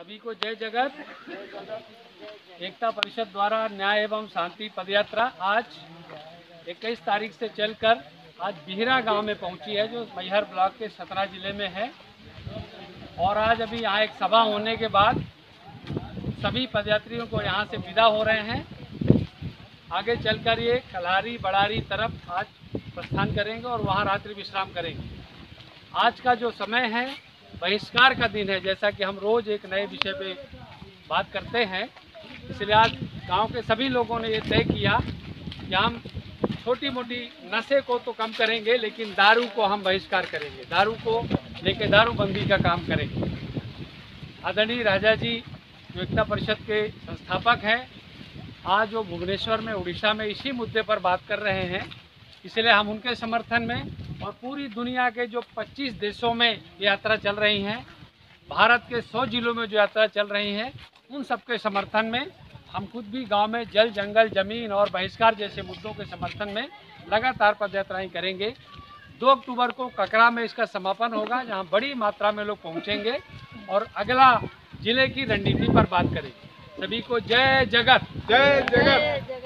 सभी को जय जगत। एकता परिषद द्वारा न्याय एवं शांति पदयात्रा आज 21 तारीख से चलकर आज बिहरा गांव में पहुंची है, जो मैहर ब्लॉक के सतना जिले में है। और आज अभी यहाँ एक सभा होने के बाद सभी पदयात्रियों को यहाँ से विदा हो रहे हैं। आगे चलकर ये कल्हारी बड़ारी तरफ आज प्रस्थान करेंगे और वहाँ रात्रि विश्राम करेंगे। आज का जो समय है बहिष्कार का दिन है, जैसा कि हम रोज़ एक नए विषय पे बात करते हैं। इसलिए आज गांव के सभी लोगों ने ये तय किया कि हम छोटी मोटी नशे को तो कम करेंगे, लेकिन दारू को हम बहिष्कार करेंगे, दारू को लेके दारूबंदी का काम करेंगे। आदरणीय राजा जी जो एकता परिषद के संस्थापक हैं, आज वो भुवनेश्वर में उड़ीसा में इसी मुद्दे पर बात कर रहे हैं। इसलिए हम उनके समर्थन में और पूरी दुनिया के जो 25 देशों में यात्रा चल रही हैं, भारत के 100 जिलों में जो यात्रा चल रही हैं, उन सब के समर्थन में हम खुद भी गांव में जल जंगल जमीन और बहिष्कार जैसे मुद्दों के समर्थन में लगातार पदयात्राएं करेंगे। 2 अक्टूबर को ककरा में इसका समापन होगा, जहां बड़ी मात्रा में लोग पहुंचेंगे और अगला जिले की रणनीति पर बात करेंगे। सभी को जय जगत। जय जगत।